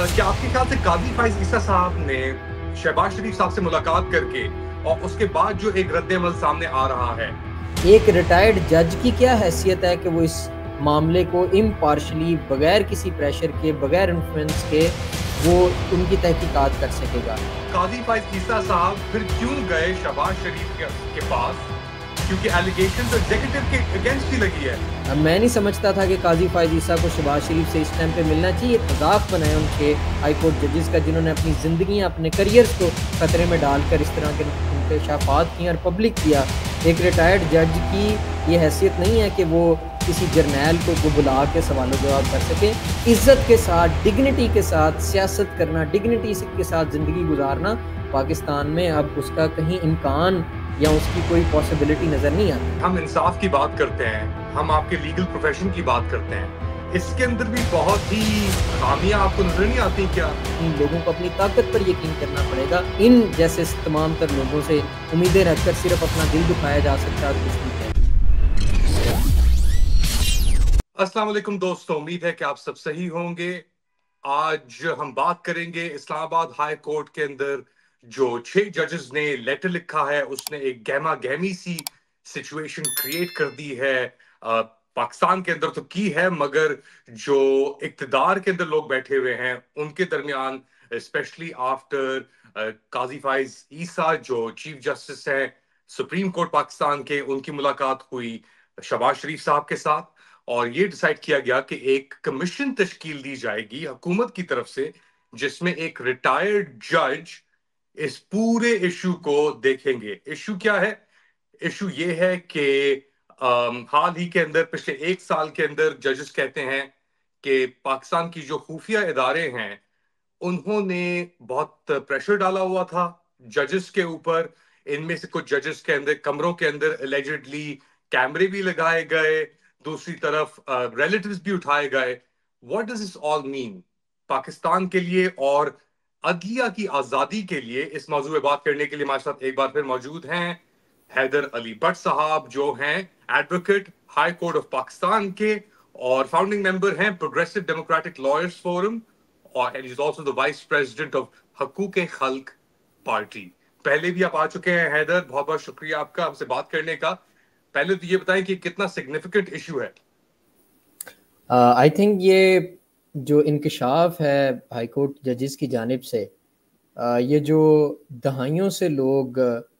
کیا آپ کے خیال سے قاضی فائز عیسیٰ صاحب نے شہباز شریف صاحب سے ملاقات کر کے اور اس کے بعد جو ایک رد عمل سامنے آ رہا ہے، ایک ریٹائرڈ جج کی کیا حیثیت ہے کہ وہ اس معاملے کو امپارشلی بغیر کسی پریشر کے، بغیر انفلوئنس کے وہ ان کی تحقیقات کر سکے گا؟ قاضی فائز عیسیٰ صاحب پھر کیوں گئے شہباز شریف کے پاس؟ کیونکہ ایلیگیشن تو ایگزیکٹو کے اگینسٹ ہی لگی ہے۔ اب میں نہیں سمجھتا تھا کہ قاضی فائز عیسیٰ کو شہباز شریف سے اس ٹائم پہ ملنا چاہیے۔ مذاق بنایا ان کے ہائی کورٹ ججز کا، جنہوں نے اپنی زندگیاں، اپنے کریئرز کو خطرے میں ڈال کر اس طرح کے انکشافات کیے اور پبلک کیا۔ ایک ریٹائرڈ جج کی یہ حیثیت نہیں ہے کہ وہ کسی جرنیل کو بلا کے سوال و جواب کر سکے۔ عزت کے ساتھ، ڈگنیٹی کے ساتھ سیاست کرنا، ڈگنیٹی کے ساتھ زندگی گزارنا پاکستان میں اب اس کا کہیں امکان یا اس کی کوئی پاسبلٹی نظر نہیں آتی۔ ہم انصاف کی بات کرتے ہیں، ہم آپ کے لیگل پروفیشن کی بات کرتے ہیں، اس کے اندر بھی بہت ہی خامیاں آپ کو نظر نہیں آتی کیا؟ ان لوگوں کو اپنی طاقت پر یقین کرنا پڑے گا۔ ان جیسے تمام تر لوگوں سے امیدیں رکھ کر صرف اپنا دل دکھایا جا سکتا ہے اور کچھ نہیں ہے۔ السلام علیکم دوستو، امید ہے کہ آپ سب صحیح ہوں گے۔ آج ہم بات کریں گے اسلام آباد ہائی کورٹ کے اندر جو 6 ججز نے لیٹر لکھا ہے، اس نے ایک گہما گہمی سی سچویشن کریٹ کر دی ہے پاکستان کے اندر تو کی ہے، مگر جو اقتدار کے اندر لوگ بیٹھے ہوئے ہیں ان کے درمیان، اسپیشلی آفٹر قاضی فائز عیسیٰ جو چیف جسٹس ہیں سپریم کورٹ پاکستان کے، ان کی ملاقات ہوئی شہباز شریف صاحب کے ساتھ، اور یہ ڈیسائیڈ کیا گیا کہ ایک کمیشن تشکیل دی جائے گی حکومت کی طرف سے، جس میں ایک ریٹائرڈ جج اس پورے ایشو کو دیکھیں گے۔ ایشو کیا ہے؟ ایشو یہ ہے کہ حال ہی کے اندر، پچھلے 1 سال کے اندر، ججز کہتے ہیں کہ پاکستان کی جو خفیہ ادارے ہیں انہوں نے بہت پریشر ڈالا ہوا تھا ججز کے اوپر۔ ان میں سے کچھ ججز کے اندر کمروں کے اندر الیجڈلی کیمرے بھی لگائے گئے، دوسری طرف ریلیٹیوز بھی اٹھائے گئے۔ What does this all mean Pakistan کے لیے اور عدلیہ کی آزادی کے لیے؟ اس موضوع پہ بات کرنے کے لیے ہمارے ساتھ ایک بار پھر موجود ہیں حیدر علی بٹ صاحب، جو ہیں advocate high court of Pakistan کے اور فاؤنڈنگ ممبر ہیں پروگریسو ڈیموکریٹک لائرز فورم، اور he is also the vice president of حقوق خلق پارٹی۔ پہلے بھی آپ آ چکے ہیں حیدر، بہت بہت شکریہ آپ کا ہم سے بات کرنے کا۔ پہلے تو یہ بتائیں کہ کتنا سگنیفیکنٹ ایشو ہے؟ آئی تھنک یہ جو انکشاف ہے ہائی کورٹ ججز کی جانب سے، یہ جو دہائیوں سے لوگ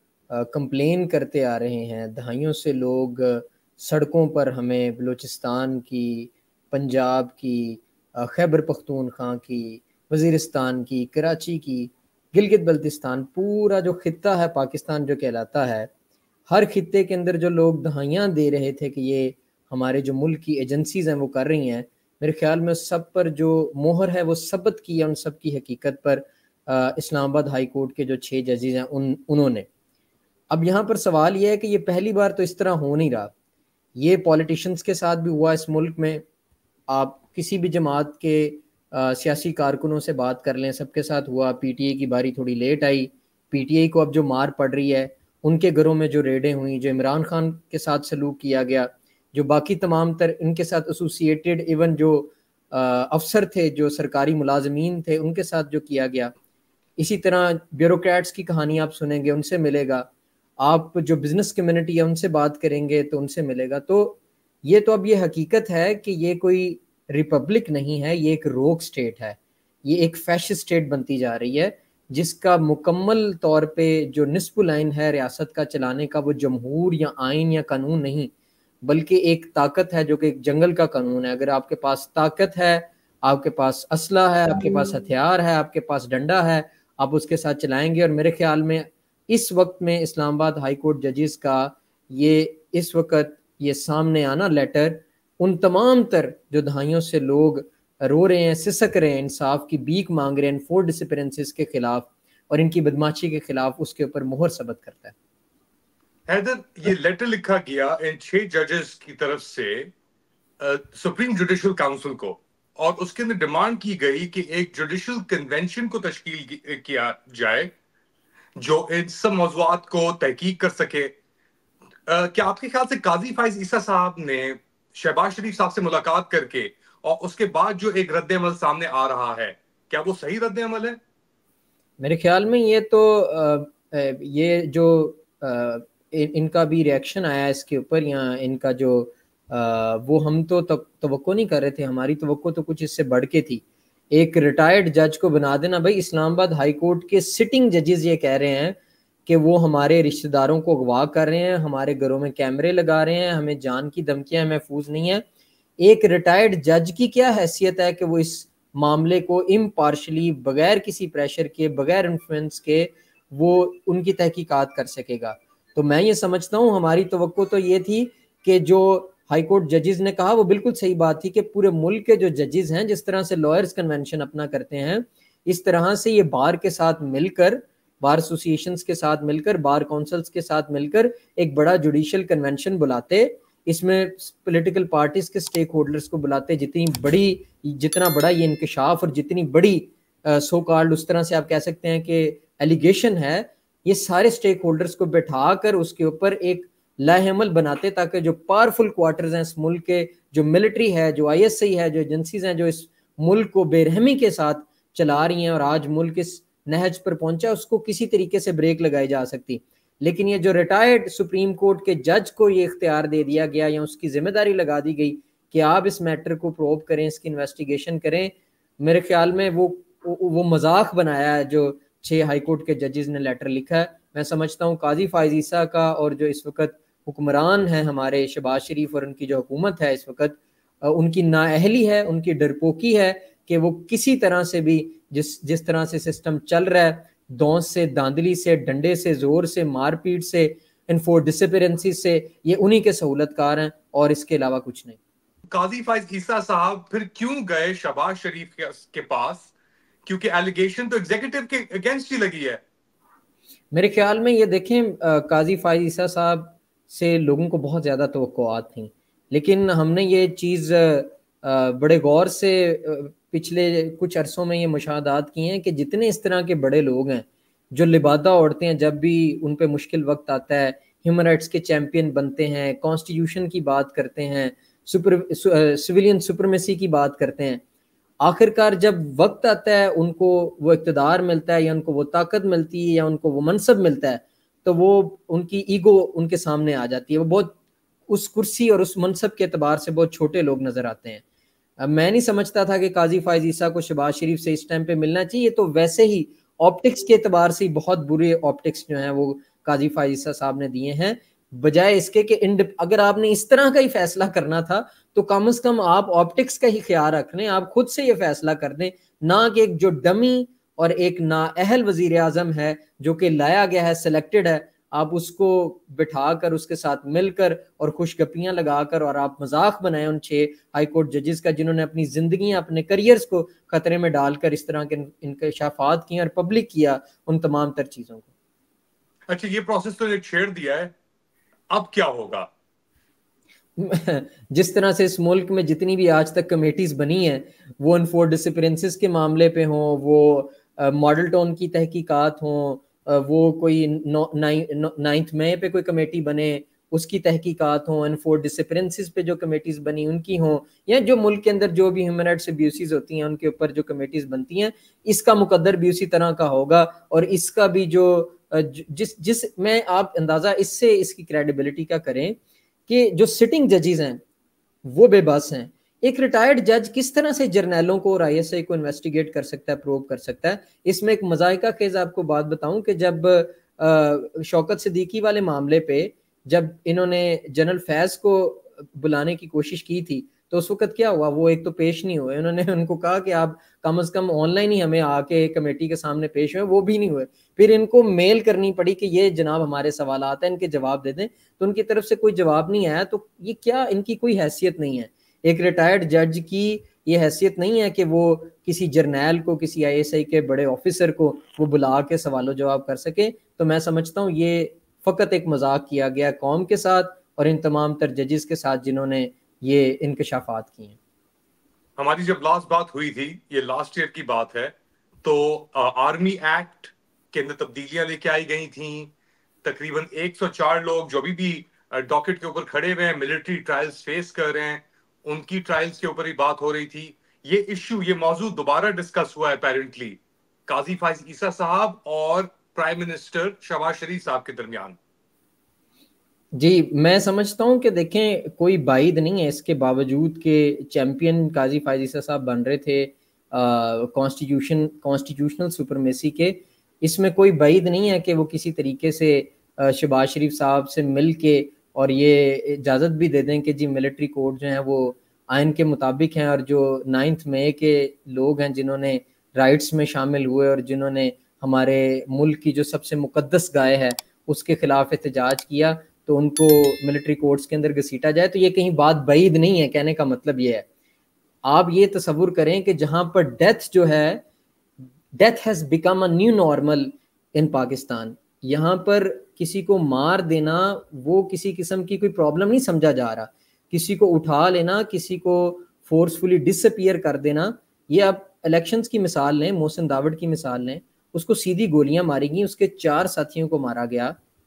کمپلین کرتے آ رہے ہیں، دہائیوں سے لوگ سڑکوں پر ہمیں بلوچستان کی، پنجاب کی، خیبر پختونخوا کی، وزیرستان کی، کراچی کی، گلگت بلتستان، پورا جو خطہ ہے پاکستان جو کہلاتا ہے، ہر خطے کے اندر جو لوگ دہائیاں دے رہے تھے کہ یہ ہمارے جو ملک کی ایجنسیز ہیں وہ کر رہی ہیں، میرے خیال میں سب پر جو مہر ہے وہ ثبت کی ہے ان سب کی حقیقت پر اسلام آباد ہائی کورٹ کے جو 6 ججز ہیں انہوں نے۔ اب یہاں پر سوال یہ ہے کہ یہ پہلی بار تو اس طرح ہو نہیں رہا، یہ پولیٹیشنز کے ساتھ بھی ہوا اس ملک میں۔ آپ کسی بھی جماعت کے سیاسی کارکنوں سے بات کر لیں، سب کے ساتھ ہوا۔ پی ٹی آئی کی باری تھوڑی late I, P T I کو اب جو مار پڑ رہی ہے، ان کے گھروں میں جو ریڈیں ہوئیں، جو عمران خان کے ساتھ سلوک کیا گیا، جو باقی تمام تر ان کے ساتھ ایسوسیٹڈ ایون جو افسر تھے، جو سرکاری ملازمین تھے، ان کے ساتھ جو کیا گیا، اسی طرح بیوروکریٹس کی کہانی آپ سنیں گے، ان سے ملے گا۔ آپ جو بزنس کمیونٹی ہے ان سے بات کریں گے تو ان سے ملے گا۔ تو یہ تو اب یہ حقیقت ہے کہ یہ کوئی ریپبلک نہیں ہے، یہ ایک روگ سٹیٹ ہے، یہ ایک فیشسٹ سٹیٹ بنتی جا رہی ہے، جس کا مکمل طور پہ جو نصف العین ہے ریاست کا چلانے کا، وہ جمہور یا آئین یا قانون نہیں، بلکہ ایک طاقت ہے جو کہ ایک جنگل کا قانون ہے۔ اگر آپ کے پاس طاقت ہے، آپ کے پاس اسلحہ ہے، آپ کے پاس ہتھیار ہے، آپ کے پاس ڈنڈا ہے، آپ اس کے ساتھ چلائیں گے۔ اور میرے خیال میں اس وقت میں اسلام آباد ہائی کورٹ ججز کا یہ اس وقت یہ سامنے آنا لیٹر، ان تمام تر جو دہائیوں سے لوگ رو رہے ہیں، سسک رہے ہیں، انصاف کی بھیک مانگ رہے ہیں 4 ڈسپیرنسز کے خلاف اور ان کی بدماشی کے خلاف، اس کے اوپر مہر ثبت کرتا ہے۔ حیدر، یہ لیٹر لکھا گیا ان 6 ججز کی طرف سے سپریم جوڈیشل کاؤنسل کو، اور اس کے اندر ڈیمانڈ کی گئی کہ ایک جوڈیشل کنونشن کو تشکیل کیا جائے جو ان سب موضوعات کو تحقیق کر سکے۔ کیا آپ کے خیال سے قاضی فائز عیسیٰ صاحب نے شہباز شریف صاحب سے ملاقات کر کے اور اس کے بعد جو ایک رد عمل سامنے آ رہا ہے، کیا وہ صحیح رد عمل ہے؟ میرے خیال میں یہ تو یہ جو ان کا بھی ریئیکشن آیا اس کے اوپر، یا ان کا جو وہ ہم تو توقع نہیں کر رہے تھے، ہماری توقع تو کچھ اس سے بڑھ کے تھی. ایک ریٹائرڈ جج کو بنا دینا. بھائی اسلام آباد ہائی کورٹ کے سٹنگ ججز یہ کہہ رہے ہیں کہ وہ ہمارے رشتہ داروں کو اغوا کر رہے ہیں، ہمارے گھروں میں کیمرے لگا رہے ہیں، ہمیں جان کی دھمکیاں محفوظ نہیں ہیں. ایک ریٹائرڈ جج کی کیا حیثیت ہے کہ وہ اس معاملے کو امپارشلی، بغیر کسی پریشر کے، بغیر انفلوئنس کے، وہ ان کی تحقیقات کر سکے گا؟ تو میں یہ سمجھتا ہوں ہماری توقع تو یہ تھی کہ جو ہائی کورٹ ججز نے کہا وہ بالکل صحیح بات تھی، کہ پورے ملک کے جو ججز ہیں، جس طرح سے لائرز کنونشن اپنا کرتے ہیں، اس طرح سے یہ بار کے ساتھ مل کر، بار ایسوسیشنز کے ساتھ مل کر، بار کونسلز کے ساتھ مل کر ایک بڑا جوڈیشل کنونشن بلاتے، اس میں پولیٹیکل پارٹیز کے سٹیک ہولڈرز کو بلاتے. جتنا بڑا یہ انکشاف اور جتنی بڑی سو کالڈ، اس طرح سے آپ کہہ سکتے ہیں کہ ایلیگیشن ہے، یہ سارے سٹیک ہولڈرز کو بٹھا کر اس کے اوپر ایک لاہ عمل بناتے، تاکہ جو پاورفل کوارٹرز ہیں اس ملک کے، جو ملٹری ہے، جو آئی ایس آئی ہے، جو ایجنسیز ہیں جو اس ملک کو بے رحمی کے ساتھ چلا رہی ہیں اور آج ملک اس نہج پر پہنچا، اس کو کسی طریقے سے بریک لگائی جا سکتی. لیکن یہ جو ریٹائرڈ سپریم کورٹ کے جج کو یہ اختیار دے دیا گیا، یا اس کی ذمہ داری لگا دی گئی کہ آپ اس میٹر کو پروب کریں، اس کی انویسٹیگیشن کریں، میرے خیال میں وہ مذاق بنایا ہے جو 6 ہائی کورٹ کے ججز نے لیٹر لکھا ہے. میں سمجھتا ہوں قاضی فائز عیسیٰ کا اور جو اس وقت حکمران ہیں ہمارے شہباز شریف اور ان کی جو حکومت ہے اس وقت، ان کی نااہلی ہے، ان کی ڈرپوکی ہے کہ وہ کسی طرح سے بھی جس طرح سے سسٹم چل رہا ہے، دونس سے، داندلی سے، ڈنڈے سے، زور سے، مار پیٹ سے، انفور ڈسپیرنسی سے، یہ انہی کے سہولت کار ہیں اور اس کے علاوہ کچھ نہیں. قاضی فائز عیسیٰ صاحب پھر کیوں گئے شہباز شریف کے پاس؟ کیونکہ ایلیگیشن تو ایگزیکٹو کے اگینسٹ ہی لگی ہے. میرے خیال میں یہ دیکھیں، قاضی فائز عیسیٰ صاحب سے لوگوں کو بہت زیادہ توقعات تھیں، لیکن ہم نے یہ چیز بڑے غور سے پچھلے کچھ عرصوں میں یہ مشاہدات کی ہیں کہ جتنے اس طرح کے بڑے لوگ ہیں جو لبادہ اوڑھتے ہیں جب بھی ان پہ مشکل وقت آتا ہے، ہیومن رائٹس کے چیمپئن بنتے ہیں، کانسٹیٹیوشن کی بات کرتے ہیں، سویلین سپرمیسی کی بات کرتے ہیں، آخرکار جب وقت آتا ہے ان کو وہ اقتدار ملتا ہے، یا ان کو وہ طاقت ملتی ہے، یا ان کو وہ منصب ملتا ہے، تو وہ ان کی ایگو ان کے سامنے آ جاتی ہے. وہ بہت اس کرسی اور اس منصب کے اعتبار سے بہت چھوٹے لوگ نظر آتے ہیں. میں نہیں سمجھتا تھا کہ قاضی فائز عیسیٰ کو شہباز شریف سے اس ٹائم پہ ملنا چاہیے. تو ویسے ہی آپٹکس کے اعتبار سے بہت برے آپٹکس جو ہیں وہ قاضی فائز عیسیٰ صاحب نے دیے ہیں، بجائے اس کے کہ اگر آپ نے اس طرح کا ہی فیصلہ کرنا تھا تو کم از کم آپ آپٹکس کا ہی خیال رکھ لیں، آپ خود سے یہ فیصلہ کر دیں، نہ کہ ایک جو ڈمی اور ایک نااہل وزیر اعظم ہے جو کہ لایا گیا ہے، سلیکٹڈ ہے، آپ اس کو بٹھا کر اس کے ساتھ مل کر اور خوش گپیاں لگا کر اور آپ مذاق بنائیں ان 6 ہائی کورٹ ججز کا جنہوں نے اپنی زندگیاں، اپنے کریئرز کو خطرے میں ڈال کر اس طرح کے انکشافات کیے اور پبلک کیا ان تمام تر چیزوں کو. اچھا، یہ پروسیس تو نے چھیڑ دیا ہے، اب کیا ہوگا؟ جس طرح سے اس ملک میں جتنی بھی آج تک کمیٹیز بنی ہیں، وہ انفور ڈسپیرنسز کے معاملے پہ ہوں، وہ ماڈل ٹاؤن کی تحقیقات ہوں، وہ کوئی 9 مئی پہ کوئی کمیٹی بنے اس کی تحقیقات ہوں، انفور ڈسپیرنسز پہ جو کمیٹیز بنی ان کی ہوں، یا جو ملک کے اندر جو بھی ہیومن رائٹس ابیوسز ہوتی ہیں ان کے اوپر جو کمیٹیز بنتی ہیں، اس کا مقدر بھی اسی طرح کا ہوگا. اور اس کا بھی جو جس میں آپ اندازہ اس سے اس کی کریڈیبلٹی کا کریں کہ جو سٹنگ ججز ہیں وہ بے بس ہیں. ایک ریٹائرڈ جج کس طرح سے جرنیلوں کو اور آئی ایس آئی کو انویسٹیگیٹ کر سکتا ہے، پروب کر سکتا ہے؟ اس میں ایک مذائقہ خیز آپ کو بات بتاؤں کہ جب شوکت صدیقی والے معاملے پہ جب انہوں نے جنرل فیض کو بلانے کی کوشش کی تھی تو اس وقت کیا ہوا، وہ ایک تو پیش نہیں ہوئے. انہوں نے ان کو کہا کہ آپ کم از کم آن لائن ہی ہمیں آ کے کمیٹی کے سامنے پیش ہوئے، وہ بھی نہیں ہوئے. پھر ان کو میل کرنی پڑی کہ یہ جناب ہمارے سوالات ہیں، ان کے جواب دے دیں، تو ان کی طرف سے کوئی جواب نہیں آیا. تو یہ کیا، ان کی کوئی حیثیت نہیں ہے. ایک ریٹائرڈ جج کی یہ حیثیت نہیں ہے کہ وہ کسی جرنیل کو، کسی آئی ایس آئی کے بڑے آفیسر کو وہ بلا کے سوال و جواب کر سکے. تو میں سمجھتا ہوں یہ فقط ایک مذاق کیا گیا قوم کے ساتھ اور ان تمام تر ججز کے ساتھ جنہوں نے یہ انکشافات کی ہیں. ہماری جب لاسٹ بات ہوئی تھی، یہ لاسٹ ایئر کی بات ہے، تو آرمی ایکٹ کے اندر تبدیلیاں لے کے آئی گئی تھیں. تقریباً 104 لوگ جو ابھی بھی ڈاکٹ کے اوپر کھڑے ہوئے ہیں، ملٹری ٹرائلز فیس کر رہے ہیں، ان کی ٹرائلز کے اوپر ہی بات ہو رہی تھی. یہ ایشو، یہ موضوع دوبارہ ڈسکس ہوا ہے اپیرنٹلی قاضی فائز عیسیٰ صاحب اور پرائم منسٹر شہباز شریف صاحب کے درمیان. جی میں سمجھتا ہوں کہ دیکھیں کوئی بعید نہیں ہے اس کے باوجود کہ چیمپئن قاضی فائز عیسیٰ صاحب بن رہے تھے کانسٹیٹیوشنل سپرمیسی کے، اس میں کوئی بعید نہیں ہے کہ وہ کسی طریقے سے شہباز شریف صاحب سے مل کے اور یہ اجازت بھی دے دیں کہ جی ملٹری کورٹ جو ہیں وہ آئین کے مطابق ہیں، اور جو 9 مئی کے لوگ ہیں جنہوں نے رائٹس میں شامل ہوئے اور جنہوں نے ہمارے ملک کی جو سب سے مقدس گائے ہے اس کے خلاف احتجاج کیا، تو ان کو ملٹری کورٹس کے اندر گھسیٹا جائے. تو یہ کہیں بات بعید نہیں ہے، کہنے کا مطلب یہ ہے. آپ یہ تصور کریں کہ جہاں پر ڈیتھ جو ہے، death has become a new normal in Pakistan, یہاں پر کسی کو مار دینا وہ کسی قسم کی کوئی پرابلم نہیں سمجھا جا رہا. کسی کو اٹھا لینا، کسی کو فورسفلی ڈس اپیئر کر دینا، یہ آپ الیکشنز کی مثال لیں، محسن داوڑ کی مثال لیں، اس کو سیدھی گولیاں ماری گئیں، اس کے 4 ساتھیوں کو مارا گیا.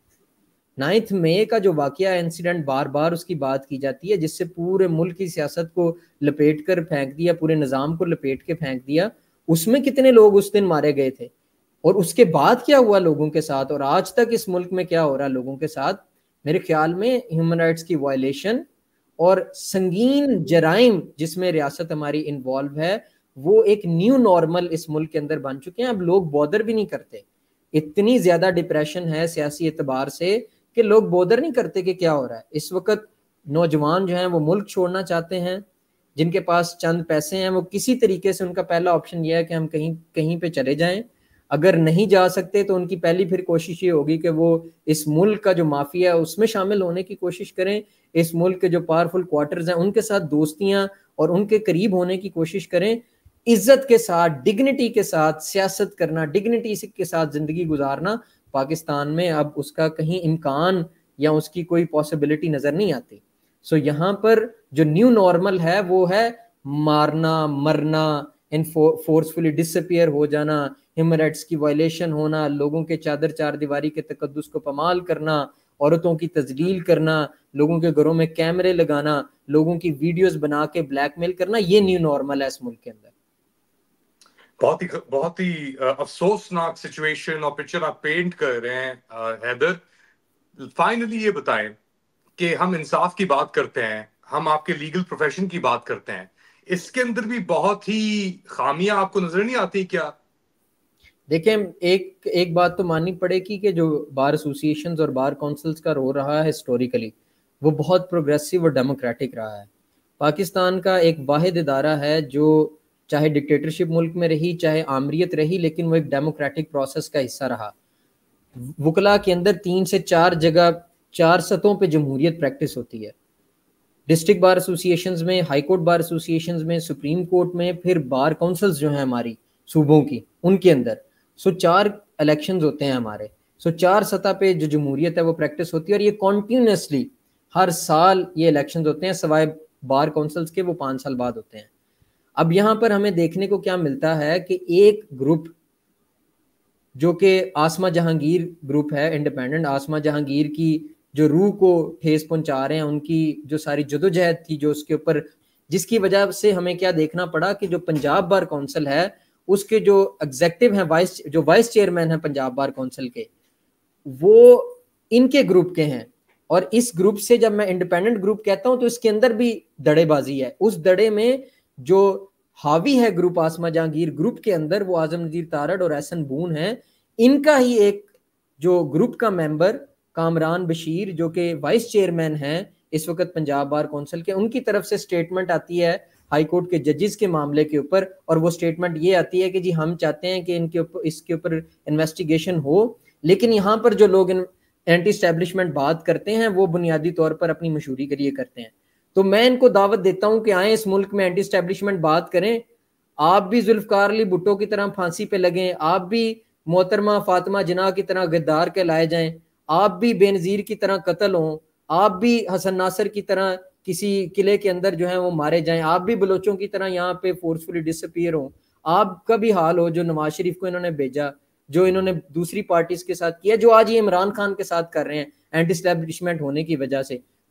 9 مئی کا جو واقعہ انسیڈنٹ بار بار اس کی بات کی جاتی ہے، جس سے پورے ملک کی سیاست کو لپیٹ کر پھینک دیا، پورے نظام کو لپیٹ کے پھینک دیا. اس میں کتنے لوگ اس دن مارے گئے تھے، اور اس کے بعد کیا ہوا لوگوں کے ساتھ، اور آج تک اس ملک میں کیا ہو رہا ہے لوگوں کے ساتھ. میرے خیال میں ہیومن رائٹس کی وائلیشن اور سنگین جرائم جس میں ریاست ہماری انوالو ہے، وہ ایک نیو نارمل اس ملک کے اندر بن چکے ہیں. اب لوگ بودر بھی نہیں کرتے، اتنی زیادہ ڈپریشن ہے سیاسی اعتبار سے کہ لوگ بودر نہیں کرتے کہ کیا ہو رہا ہے. اس وقت نوجوان جو ہیں وہ ملک چھوڑنا چاہتے ہیں، جن کے پاس چند پیسے ہیں وہ کسی طریقے سے، ان کا پہلا آپشن یہ ہے کہ ہم کہیں پہ چلے جائیں. اگر نہیں جا سکتے تو ان کی پہلی پھر کوشش یہ ہوگی کہ وہ اس ملک کا جو مافیا ہے اس میں شامل ہونے کی کوشش کریں، اس ملک کے جو پاورفل کوارٹرز ہیں ان کے ساتھ دوستیاں اور ان کے قریب ہونے کی کوشش کریں. عزت کے ساتھ، ڈگنیٹی کے ساتھ سیاست کرنا، ڈگنیٹی کے ساتھ زندگی گزارنا پاکستان میں اب اس کا کہیں امکان یا اس کی کوئی پاسبلٹی نظر نہیں آتی. سو یہاں پر جو نیو نارمل ہے وہ ہے مارنا، مرنا، فورسفلی ڈس اپیئر ہو جانا، ہیومن رائٹس کی وائلیشن ہونا، لوگوں کے چادر چار دیواری کے تقدس کو پامال کرنا، عورتوں کی تذلیل کرنا، لوگوں کے گھروں میں کیمرے لگانا، لوگوں کی ویڈیوز بنا کے بلیک میل کرنا، یہ نیو نارمل ہے اس ملک کے اندر. بہت ہی افسوسناک سچویشن اور پکچر آپ پینٹ کر رہے ہیں حیدر. فائنلی یہ بتائیں کہ ہم انصاف کی بات کرتے ہیں، ہم آپ کے لیگل پروفیشن کی بات کرتے ہیں، اس کے اندر بھی بہت ہی خامیاں آپ کو نظر نہیں آتی کیا؟ دیکھیں ایک بات تو ماننی پڑے گی کہ جو بار ایسوسیشنز اور بار کونسلز کا رول رہا ہے ہسٹوریکلی، وہ بہت پروگریسو اور ڈیموکریٹک رہا ہے. پاکستان کا ایک واحد ادارہ ہے جو چاہے ڈکٹیٹرشپ ملک میں رہی، چاہے آمریت رہی، لیکن وہ ایک ڈیموکریٹک پروسیس کا حصہ رہا. وکلا کے اندر 3 سے 4 جگہ 4 سطحوں پہ جمہوریت پریکٹس ہوتی ہے. ڈسٹرکٹ بار ایسوسیشنز میں، ہائی کورٹ بار ایسوسیشنز میں، سپریم کورٹ میں، پھر بار کونسلز جو ہیں ہماری صوبوں کی، ان کے اندر 4 الیکشنز ہوتے ہیں ہمارے. 4 سطح پہ جو جمہوریت ہے وہ پریکٹس ہوتی ہے، اور یہ کنٹینیوسلی ہر سال یہ الیکشنز ہوتے ہیں، سوائے بار کونسلز کے وہ 5 سال بعد ہوتے ہیں. اب یہاں پر ہمیں دیکھنے کو کیا ملتا ہے کہ ایک گروپ جو کہ آسما جہانگیر گروپ ہے، انڈیپینڈنٹ آسما جہانگیر کی جو روح کو ٹھیس پہنچا رہے ہیں، ان کی جو ساری جدوجہد تھی جو اس کے اوپر، جس کی وجہ سے ہمیں کیا دیکھنا پڑا کہ جو پنجاب بار کونسل ہے اس کے جو ایگزیکٹو ہیں، وائس چیئرمین ہیں پنجاب بار کونسل کے، وہ ان کے گروپ کے ہیں. اور اس گروپ سے جب میں انڈیپینڈنٹ گروپ کہتا ہوں تو اس کے اندر بھی دڑے بازی ہے. اس دڑے میں جو حاوی ہے گروپ آسما جہانگیر گروپ کے اندر، وہ اعظم نذیر تارڑ اور احسن بون ہیں. ان کا ہی ایک جو گروپ کا ممبر کامران بشیر جو کہ وائس چیئرمین ہیں اس وقت پنجاب بار کونسل کے، ان کی طرف سے سٹیٹمنٹ آتی ہے ہائی کورٹ کے ججز کے معاملے کے اوپر، اور وہ سٹیٹمنٹ یہ آتی ہے کہ جی ہم چاہتے ہیں کہ اس کے اوپر انویسٹیگیشن ہو، لیکن یہاں پر جو لوگ اینٹی اسٹیبلشمنٹ بات کرتے ہیں وہ بنیادی طور پر اپنی مشہوری کے لیے کرتے ہیں. تو میں ان کو دعوت دیتا ہوں کہ آئیں اس ملک میں اینٹی اسٹیبلشمنٹ بات کریں. آپ بھی ذوالفقار علی بھٹو کی طرح پھانسی پہ لگیں، آپ بھی محترمہ فاطمہ جناح کی طرح غدار کے لائے جائیں، آپ بھی بے نظیر کی طرح قتل ہوں، آپ بھی حسن ناصر کی طرح کسی قلعے کے اندر جو ہیں وہ مارے جائیں، آپ بھی بلوچوں کی طرح یہاں پہ فورسفلی ڈس اپیئر ہوں، آپ کا بھی حال ہو جو نواز شریف کو انہوں نے بھیجا، جو انہوں نے دوسری پارٹیز کے ساتھ کیا، جو آج یہ عمران خان کے ساتھ کر رہے ہیں اینٹی اسٹیبلشمنٹ ہونے کی وجہ سے.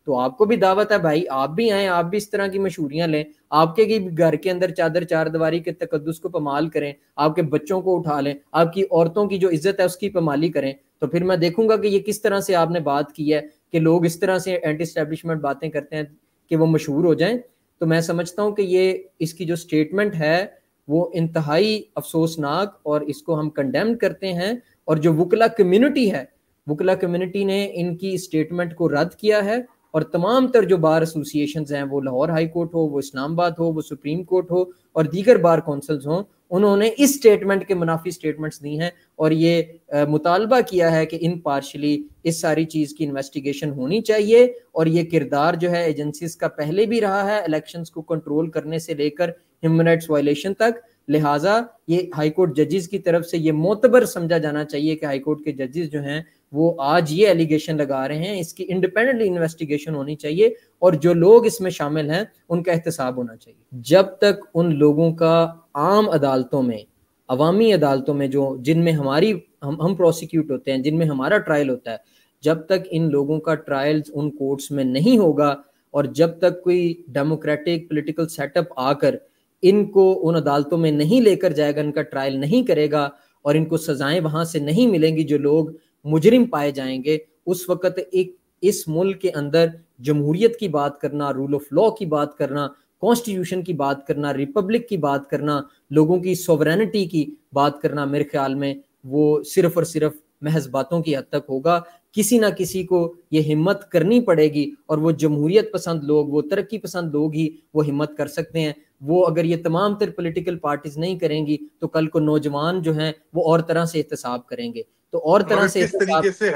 تو آپ کو بھی دعوت ہے بھائی, آپ بھی آئیں, آپ بھی اس طرح کی مشہوریاں لیں, آپ کے گھر کے اندر چادر چار دیواری کے تقدس کو پامال کریں, آپ کے بچوں کو اٹھا لیں, آپ کی عورتوں کی جو عزت ہے اس کی پامالی کریں, تو پھر میں دیکھوں گا کہ یہ کس طرح سے آپ نے بات کی ہے کہ لوگ اس طرح سے اینٹی اسٹیبلشمنٹ باتیں کرتے ہیں کہ وہ مشہور ہو جائیں. تو میں سمجھتا ہوں کہ یہ اس کی جو سٹیٹمنٹ ہے وہ انتہائی افسوسناک, اور اس کو ہم کنڈیم کرتے ہیں. اور جو وکلا کمیونٹی ہے, وکلا کمیونٹی نے ان کی اسٹیٹمنٹ کو رد کیا ہے, اور تمام تر جو بار ایسوسیشنز ہیں, وہ لاہور ہائی کورٹ ہو, وہ اسلام آباد ہو, وہ سپریم کورٹ ہو, اور دیگر بار کونسلز ہوں, انہوں نے اس سٹیٹمنٹ کے منافی سٹیٹمنٹس دی ہیں, اور یہ مطالبہ کیا ہے کہ ان پارشلی اس ساری چیز کی انویسٹیگیشن ہونی چاہیے. اور یہ کردار جو ہے ایجنسیز کا پہلے بھی رہا ہے, الیکشنز کو کنٹرول کرنے سے لے کر ہیومن رائٹس وائلیشن تک, لہٰذا یہ ہائی کورٹ ججز کی طرف سے یہ معتبر سمجھا جانا چاہیے کہ ہائی کورٹ کے ججز جو ہیں وہ آج یہ ایلیگیشن لگا رہے ہیں, اس کی انڈیپینڈنٹلی انویسٹیگیشن ہونی چاہیے, اور جو لوگ اس میں شامل ہیں ان کا احتساب ہونا چاہیے. جب تک ان لوگوں کا عام عدالتوں میں, عوامی عدالتوں میں, جو جن میں ہم پروسیکیوٹ ہوتے ہیں, جن میں ہمارا ٹرائل ہوتا ہے, جب تک ان لوگوں کا ٹرائلز ان کورٹس میں نہیں ہوگا, اور جب تک کوئی ڈیموکریٹک پولیٹیکل سیٹ اپ آ کر ان کو ان عدالتوں میں نہیں لے کر جائے گا, ان کا ٹرائل نہیں کرے گا, اور ان کو سزائیں وہاں سے نہیں ملیں گی جو لوگ مجرم پائے جائیں گے, اس وقت اس ملک کے اندر جمہوریت کی بات کرنا, رول آف لا کی بات کرنا, کانسٹیٹیوشن کی بات کرنا, ریپبلک کی بات کرنا, لوگوں کی سوورینٹی کی بات کرنا, میرے خیال میں وہ صرف اور صرف محض باتوں کی حد تک ہوگا. کسی نہ کسی کو یہ ہمت کرنی پڑے گی, اور وہ جمہوریت پسند لوگ, وہ ترقی پسند لوگ ہی وہ ہمت کر سکتے ہیں. وہ اگر یہ تمام تر پولیٹیکل پارٹیز نہیں کریں گی تو کل کو نوجوان جو ہیں وہ اور طرح سے احتساب کریں گے. تو اور طرح مگر سے کس طریقے سے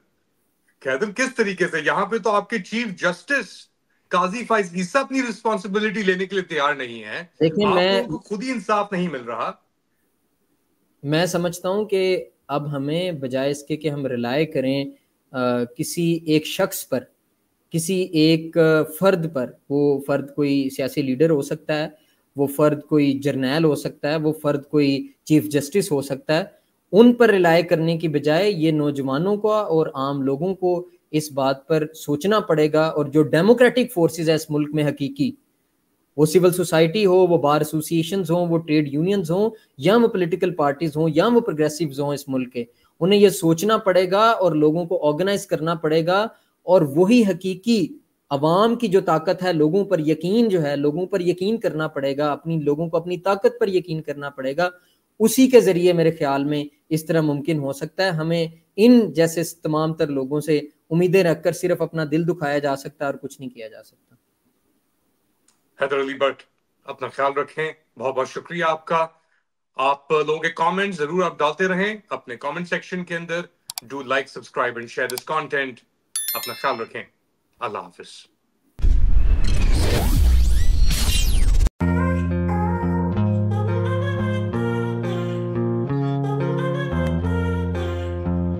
حیدر کس طریقے سے؟ یہاں پہ تو آپ کے چیف جسٹس قاضی فائز عیسیٰ اپنی رسپانسبلٹی لینے کے لیے تیار نہیں ہے. دیکھیں, آپ لوگوں کو خود ہی انصاف نہیں مل رہا. میں سمجھتا ہوں کہ اب ہمیں بجائے اس کے کہ ہم ریلائے کریں کسی ایک شخص پر, کسی ایک فرد پر, وہ فرد کوئی سیاسی لیڈر ہو سکتا ہے, وہ فرد کوئی جرنیل ہو سکتا ہے, وہ فرد کوئی چیف جسٹس ہو سکتا ہے, ان پر ریلائے کرنے کی بجائے یہ نوجوانوں کو اور عام لوگوں کو اس بات پر سوچنا پڑے گا. اور جو ڈیموکریٹک فورسز ہیں اس ملک میں حقیقی, وہ سول سوسائٹی ہو, وہ بار ایسوسیشنز ہوں, وہ ٹریڈ یونینز ہوں, یا وہ پولیٹیکل پارٹیز ہوں, یا وہ پروگریسیوز ہوں اس ملک کے, انہیں یہ سوچنا پڑے گا اور لوگوں کو آرگنائز کرنا پڑے گا. اور وہی حقیقی عوام کی جو طاقت ہے, لوگوں پر یقین جو ہے, لوگوں پر یقین کرنا پڑے گا, اپنی لوگوں کو اپنی طاقت پر یقین کرنا پڑے گا. اسی کے ذریعے میرے خیال میں اس طرح ممکن ہو سکتا ہے. ہمیں ان جیسے تمام تر لوگوں سے امیدیں رکھ کر صرف اپنا دل دکھایا جا سکتا ہے اور کچھ نہیں کیا جا سکتا. حیدر علی بٹ, اپنا خیال رکھیں. بہت بہت شکریہ آپ کا. آپ لوگوں کے کامنٹ ضرور آپ ڈالتے رہیں اپنے کامنٹ سیکشن کے اندر. Do like, subscribe and share this content. اپنا خیال رکھیں. اللہ حافظ.